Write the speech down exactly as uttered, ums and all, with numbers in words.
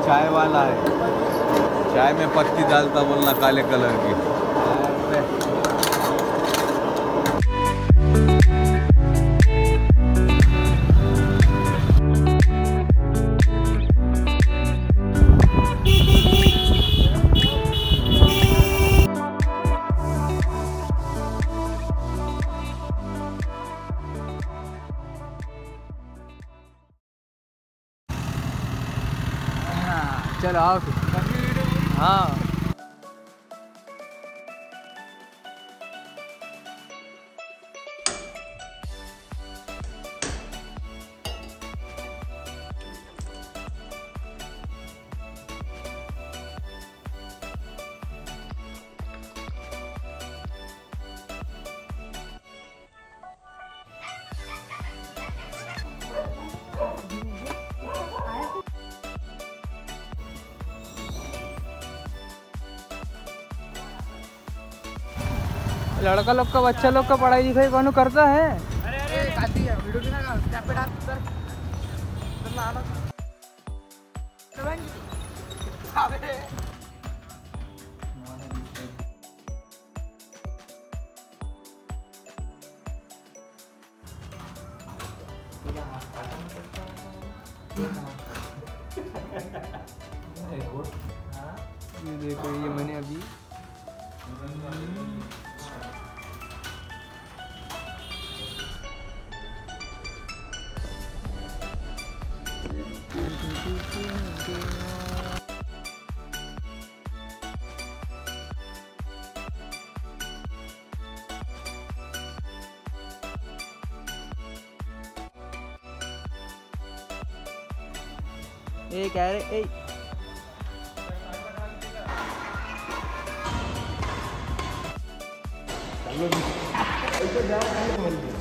चाय वाला है, चाय में पत्ती डालता बोलना काले कलर की। चलो आओ फिर। हाँ लड़का लोग का बच्चा लोग का पढ़ाई लिखाई कौन करता है? अरे अरे काटी है वीडियो की ना क्या पे डाल सर सर ना आना अबे ये देखो ये मैंने अभी ए कह रहे ए चलो